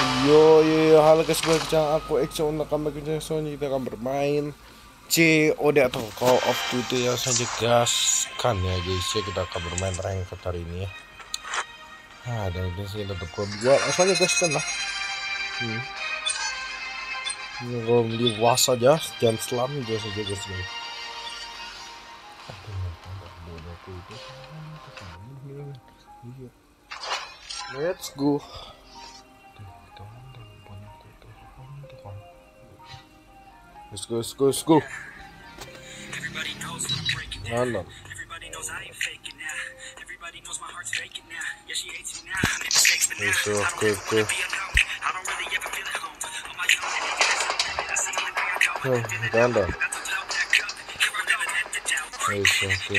Yo, halo guys, balik channel aku Exo. Untuk kembali ke Sony, kita akan bermain COD atau Call of Duty ya saja gaskan ya guys ya. Kita akan bermain rank hari ini ya. Dan ini sih kita buat langsung aja gaskan lah. Ini kalau di was aja, jangan selam aja saja guys ya. Let's go. Let's go. Halo. Oke. Halo. Oke.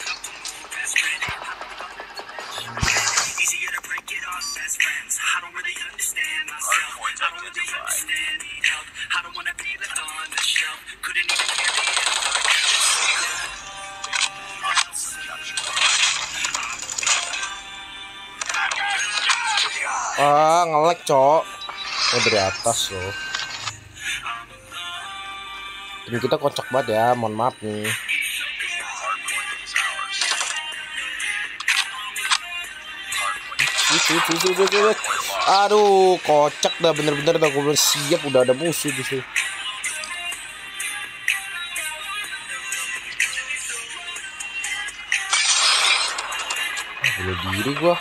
Ngelek cok. Dari atas loh. Ini kita kocak banget ya, mohon maaf nih. Aduh, kocak dah bener-bener dah, gue belum siap udah ada musuh di sini. Bunuh diri gua.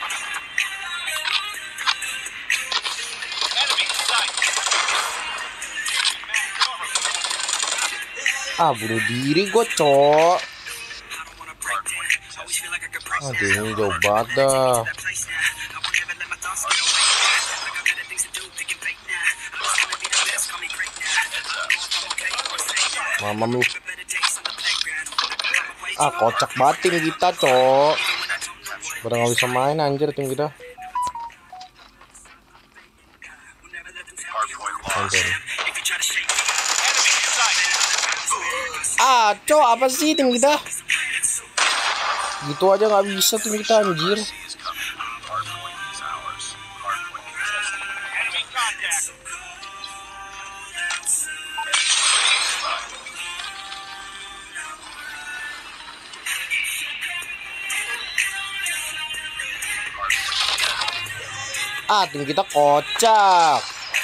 Bunuh diri gua, cok. Aduh, ini jauh banget dah. Mamam lu. Kocak banget tim kita, cok. Udah nggak bisa main anjir tim kita. Cok, apa sih tim kita? Gitu aja nggak bisa tim kita anjir. Tim kita kocak.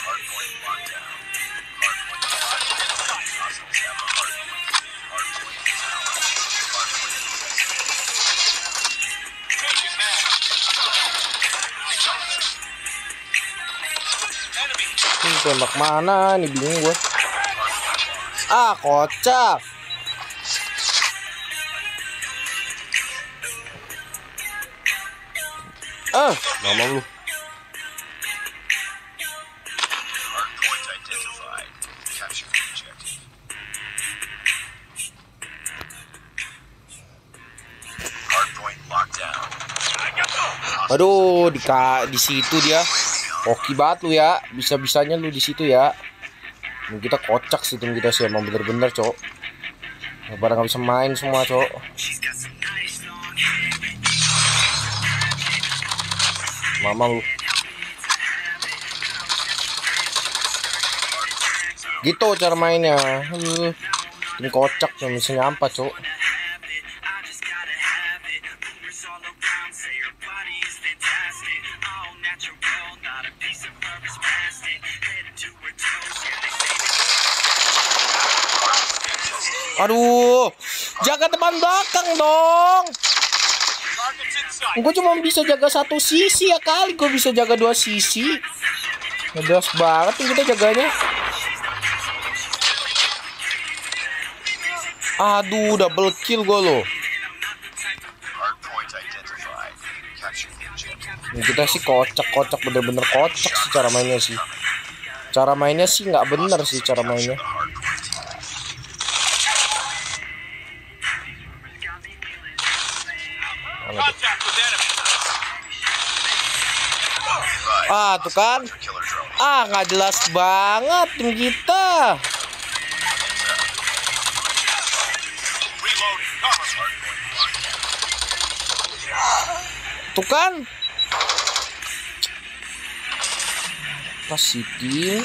Ini tembak mana nih, bingung gue. Kocak. Mama lu. Aduh, di situ dia. Oke banget lu ya. Bisa-bisanya lu di situ ya. Ini kita kocak sih tim kita sih, emang bener-bener, cok. Pada nggak bisa main semua, cok. Mama lu. Gitu cara mainnya. Ini kocak yang bisa nyampa, cok. Aduh, jaga depan belakang dong. Gue cuma bisa jaga satu sisi ya kali, gue bisa jaga dua sisi. Ngedas banget nih kita jaganya. Aduh, double kill gue loh. Ini kita sih kocak bener-bener kocak sih cara mainnya sih. Cara mainnya sih nggak bener sih cara mainnya. Tuh kan. Nggak jelas banget tim kita. Tuh kan. Apa sih dia?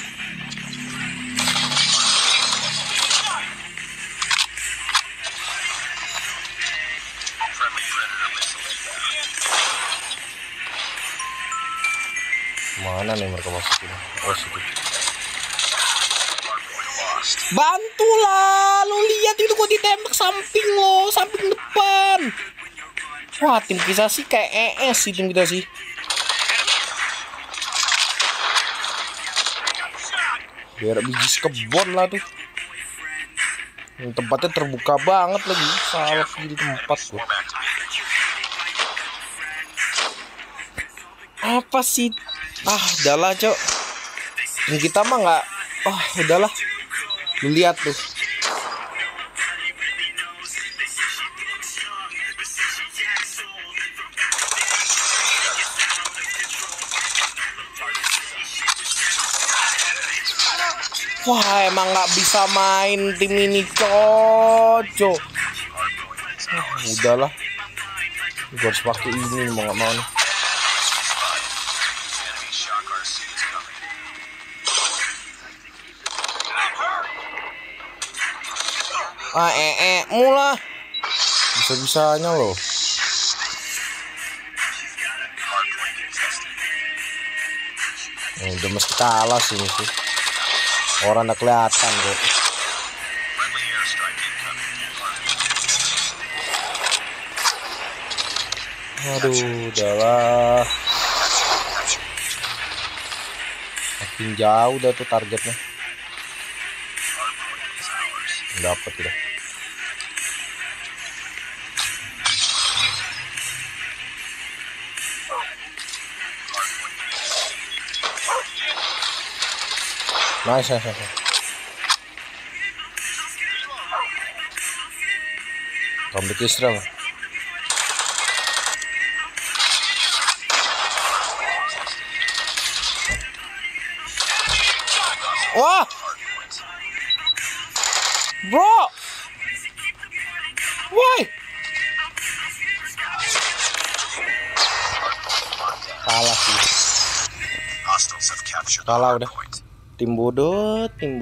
Mana nih mereka masukin? Oh situ. Bantulah, lu lihat itu kok ditembak samping lo, samping depan. Wah, tim kita sih kayak ES sih tim kita sih. Biar biji kebon lah tuh. Yang tempatnya terbuka banget lagi, salah pilih tempat tuh. Apa sih? Ah, udahlah, Cok. Ini kita mah nggak. Oh, udahlah. Lu lihat tuh. Wah, emang nggak bisa main tim ini, Cok. Udahlah. Gue harus pakai ini mau nggak mau nih. Mula bisa-bisanya loh. Udah mesti kalah sih ini sih. Orang udah kelihatan kok. Aduh, udahlah. Makin jauh dah tuh targetnya. Dapat udah. Nice. Comeback Israel. Wah, bro, why? Kalah sih. Kalah udah. Tim bodoh.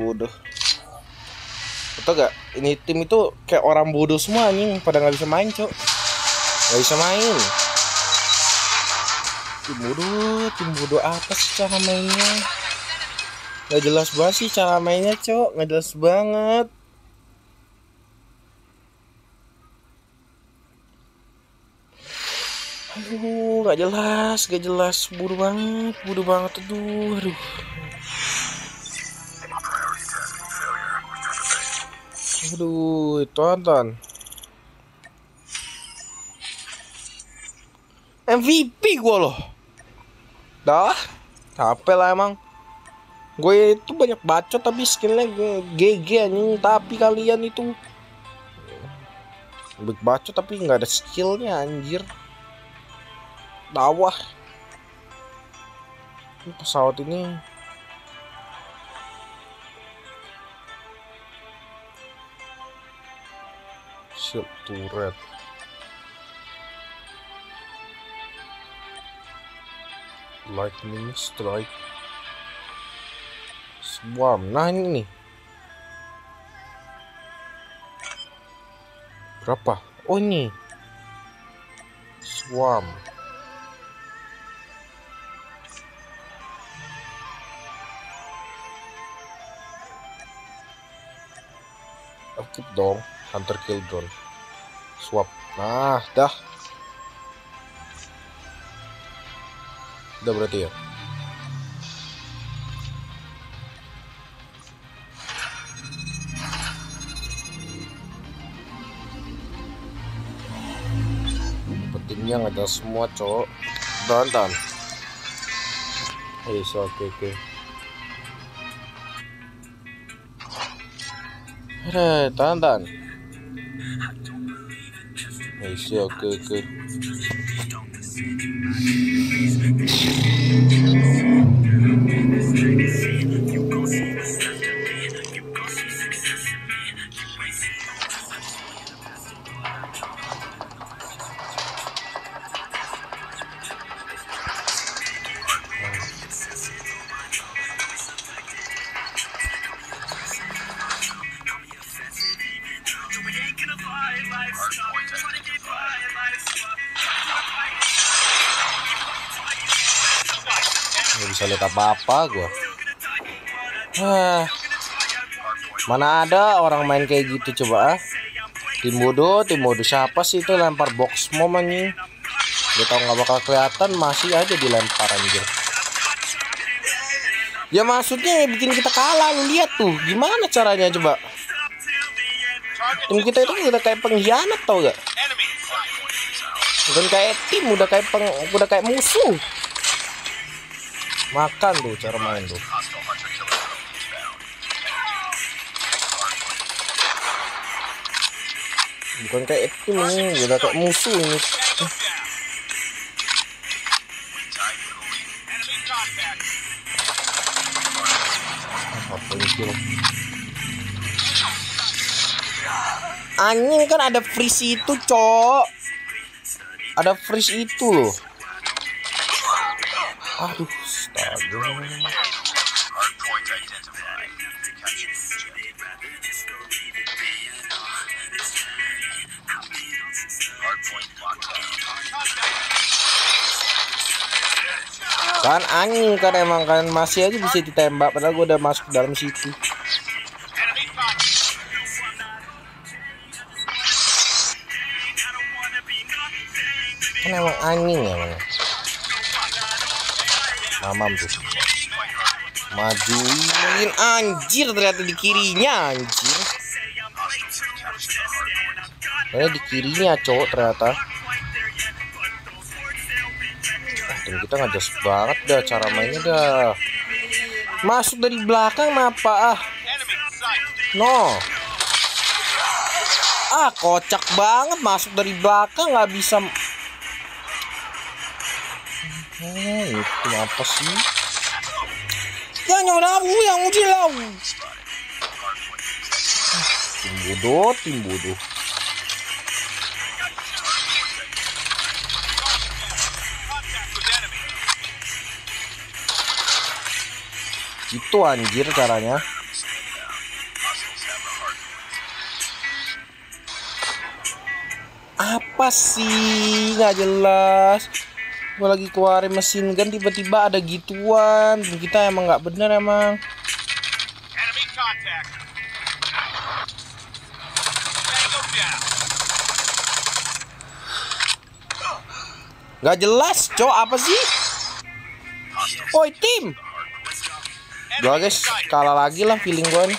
Betul gak? Ini tim itu kayak orang bodoh semua anjing, pada nggak bisa main, Cok. Nggak bisa main. Tim bodoh apa sih cara mainnya? Nggak jelas banget sih cara mainnya, Cok. Nggak jelas banget. Aduh, nggak jelas. Bodoh banget, aduh. Aduh, tonton. MVP gue loh. Dah, capek lah emang. Gue itu banyak bacot tapi skillnya GG anjing. Tapi kalian itu banyak bacot tapi nggak ada skillnya anjir. Dawah. Ini pesawat ini. Shield turret. Lightning strike. Swarm. Nah ini nih. Berapa? Oh ini. Swarm. Aktif dong. Hunter kill drone. Swap. Nah, dah. Udah berarti ya. Pentingnya nggak semua, Cok. Tonton. Oke. Tonton. Oke. Nggak bisa lihat apa-apa gua. Mana ada orang main kayak gitu coba. Tim bodoh siapa sih itu lempar box mom anjing. Dia tahu nggak bakal kelihatan masih aja dilempar anjir. Ya maksudnya bikin kita kalah, lu lihat tuh gimana caranya coba. Tim kita itu udah kayak pengkhianat tau gak? Bukan kayak tim, udah kayak musuh. Makan tuh cara main tuh. Bukan kayak tim ini, udah kayak musuh ini. Anjing kan ada freeze itu, cok. Ada freeze itu loh. Aduh, astaga. Kan anjing kan emang kan masih aja bisa ditembak padahal gue udah masuk dalam situ. Kan emang anjing ya emang. Mamam tuh. Majuin anjir ternyata di kirinya anjir. Di kirinya cowok ternyata. Tim kita nggak jelas banget dah cara mainnya dah. Masuk dari belakang apa no. Kocak banget masuk dari belakang nggak bisa. Itu apa sih? Yang uji lau. Tim bodoh. Itu anjir caranya. Apa sih nggak jelas. Gue lagi keluarin mesin gun tiba-tiba ada gituan. Kita emang nggak bener emang. Nggak jelas cok, apa sih? Oi tim. Gua guys kalah lagi lah feeling gue nih.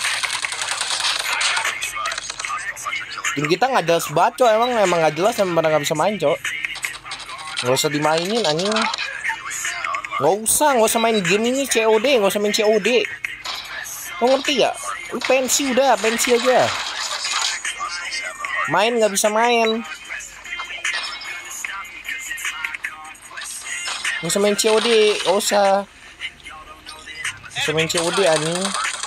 Tim kita nggak jelas baco, emang nggak jelas, emang pada nggak bisa main cok. Nggak usah dimainin anjing. Nggak usah main game ini COD, nggak usah main COD. Lo ngerti gak? Lu pensi aja. Main nggak bisa main. Nggak usah main COD, nggak usah. Main COD anjing.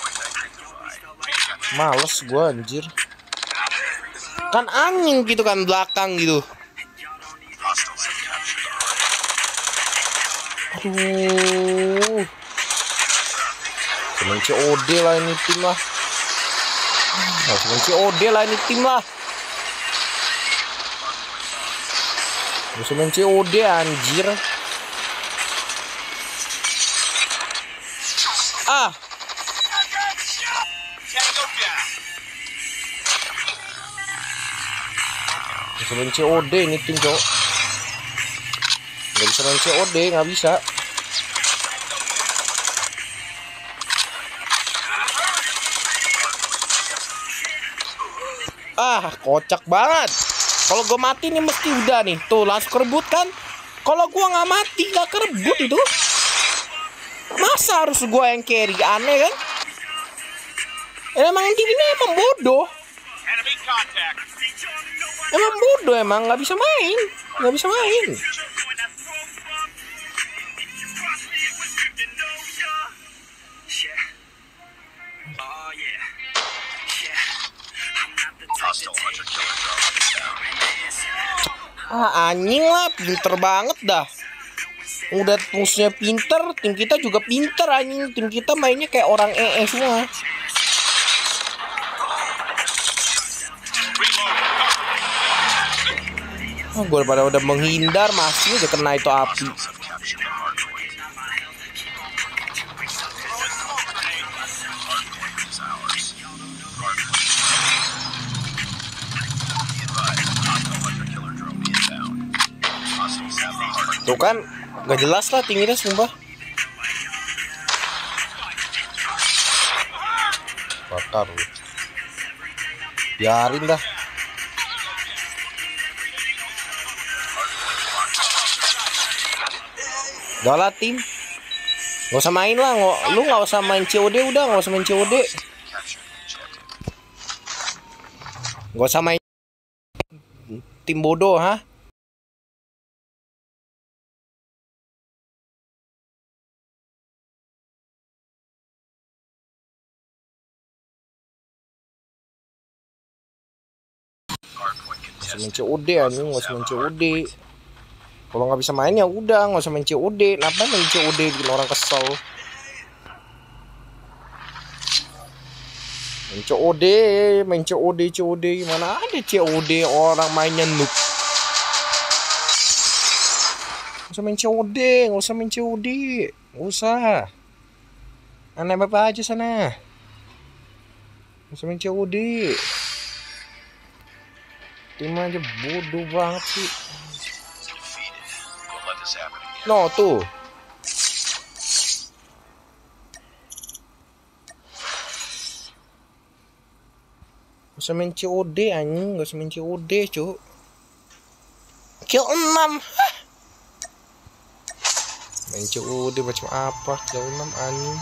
Males gua anjir. Kan anjing gitu kan belakang gitu. Aduh. Main COD lah ini tim lah. Main COD lah ini tim lah. Bisa main COD anjir. Bisa main COD ini tim cowok. Nggak bisa main COD, nggak bisa. Kocak banget. Kalau gue mati nih mesti udah nih. Tuh langsung kerebut kan. Kalau gue nggak mati nggak kerebut itu. Masa harus gue yang carry? Aneh kan? Emang tim ini emang bodoh. Emang nggak bisa main. Anjing lah, pinter banget dah. Udah musuhnya pinter, tim kita juga pinter anjing. Tim kita mainnya kayak orang semua. Gue pada udah menghindar, masih udah kena itu api. Tuh kan, gak jelas lah tingginya sumpah. Bakar. Biarin dah. Gak lah tim. Gak usah main lah, lu gak usah main COD udah, gak usah main COD. Gak usah main tim bodoh, ha? Gak usah main COD anjing, gak usah main COD. Kalau nggak bisa main ya udah, nggak usah main COD. Kenapa main COD bikin orang kesel? Main COD, main COD, COD. Mana ada COD orang mainnya noob? Nggak usah main COD, nggak usah main COD, nggak usah. Aneh apa aja sana. Nggak usah main COD. Tim aja bodoh banget sih. No tuh. Gak usah main COD anjing, gak usah main COD cu. Kill 6. Main COD macam apa? Kill 6 anjing.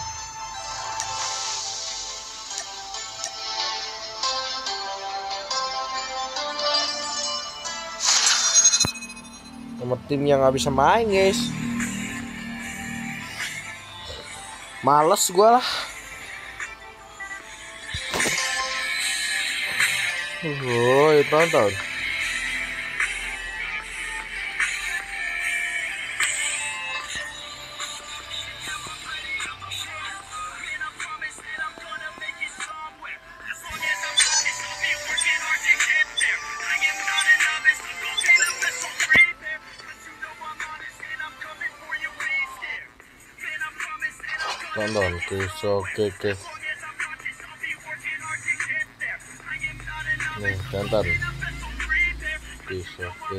Nomor tim yang gak bisa main guys. Males gue lah. Tonton. Tonton oke. Nih, tonton. Oke.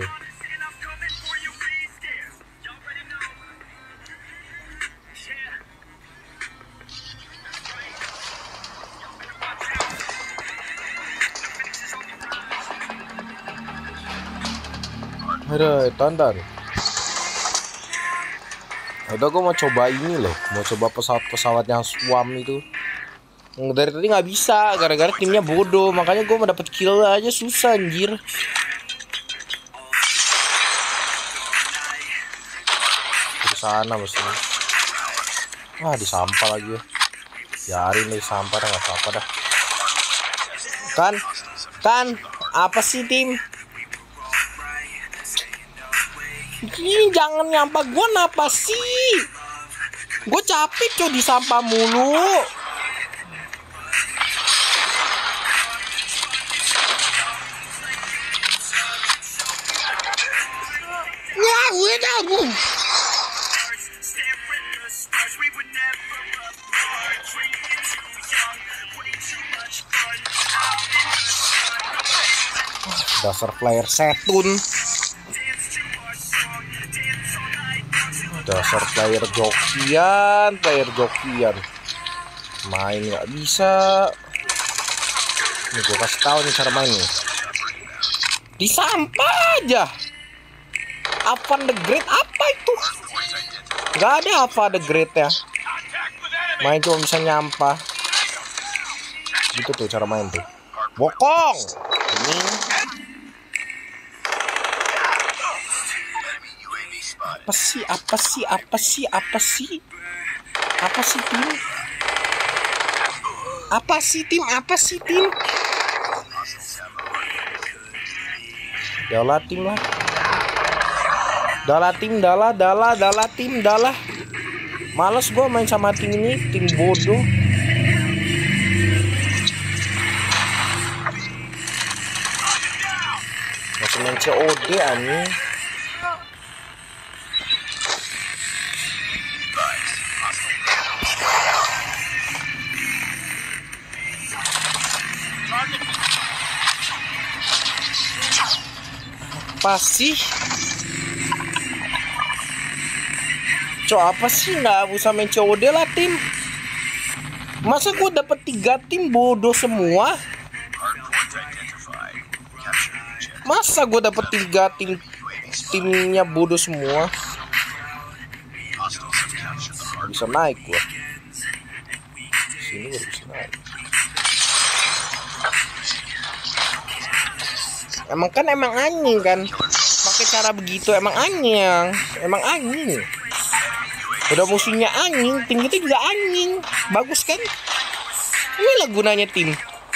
Aduh, tonton. Udah gue mau coba ini loh, mau coba pesawat yang Swarm itu. Dari tadi nggak bisa, gara-gara timnya bodoh, makanya gue mau dapet kill aja susah anjir. Di sana mesinnya. Ah di sampah lagi ya. Biarin nih sampah dah, nggak apa-apa dah. Kan apa sih tim? Ini jangan nyampah gue, napa sih? Gue capek coy di sampah mulu. Ya udah bu. Dasar player setun. Dasar player jokian. Main nggak bisa. Ini gue kasih tahu nih cara mainnya. Di sampah aja. Apa the Great apa itu? Gak ada apa the Great ya. Main cuma bisa nyampah. Gitu tuh cara main tuh. Bokong. Ini. Apa sih tim? Dalah tim lah. Dalah tim. Males gue main sama tim ini, tim bodoh. Masih main COD anjing. Apa sih? Cok, apa sih nggak usah main COD lah tim. Masa gue dapet 3 tim bodoh semua? Masa gue dapet 3 timnya bodoh semua? Bisa naik gua. Sini baru bisa naik. Emang anjing kan? Pakai cara begitu emang anjing. Udah musuhnya anjing, tim kita juga anjing. Bagus kan? Inilah gunanya tim.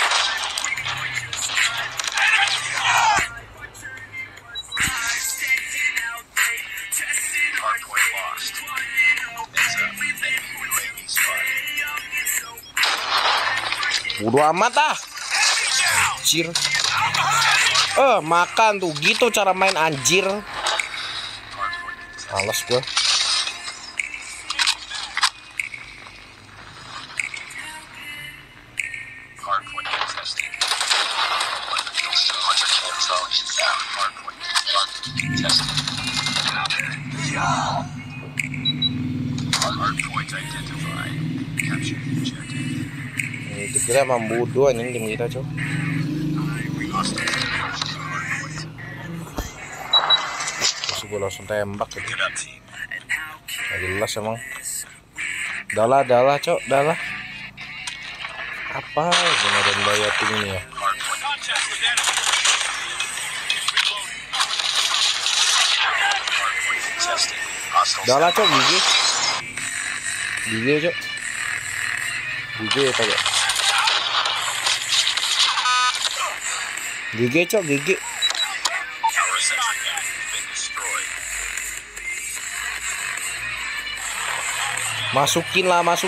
Bodo amat ah. Anjir. Makan tuh, gitu cara main anjir. Males gua. Itu kira emang bodoh anjing tim kita, Cok. Terus gue langsung tembak gitu. Gak jelas emang. Dalah, Cok, dalah. Apa beneran daya tim ini ya? Dalah, Cok, gigi, Cok. Gigi ya, Cok. Gigi, Cok, gigi. Masukin.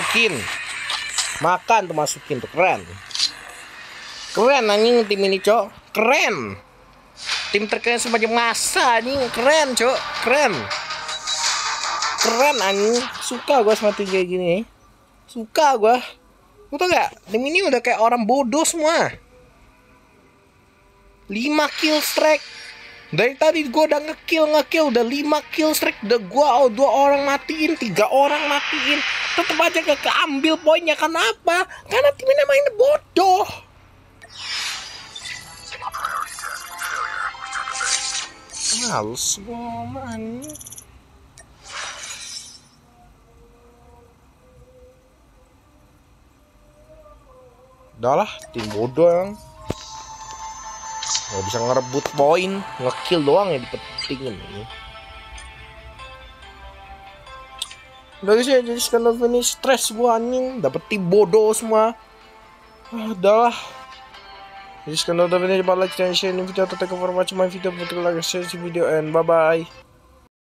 Makan tuh, masukin tuh, keren anjing tim ini, Cok. Keren. Tim terkeren sebagai masa anjing, keren, Cok. Keren anjing. Suka gua sama tim kayak gini. Suka gua. Lu tau gak? Tim ini udah kayak orang bodoh semua. 5 kill streak. Dari tadi gue udah ngekill udah 5 kill streak, udah gue 2 orang matiin, 3 orang matiin, tetep aja gak keambil poinnya. Kenapa? Karena tim ini mainnya bodoh. Males gue main. Udah lah, tim bodoh emang. Gak bisa ngerebut poin, ngekill doang ya dipentingin ini. Udah guys ya, jadi sekarang ini stres gua anjing, dapet tim bodoh semua. Udah lah. Jadi sekarang ini coba like dan share ini video atau take over macam my video, betul lagi share video and bye bye.